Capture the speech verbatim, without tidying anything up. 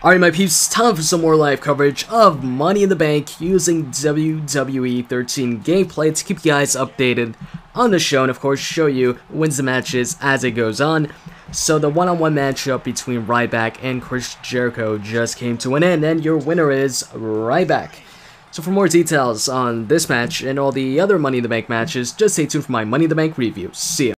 Alright my peeps, time for some more live coverage of Money in the Bank using W W E thirteen gameplay to keep you guys updated on the show and of course show you wins the matches as it goes on. So the one-on-one matchup between Ryback and Chris Jericho just came to an end and your winner is Ryback. So for more details on this match and all the other Money in the Bank matches, just stay tuned for my Money in the Bank review. See ya.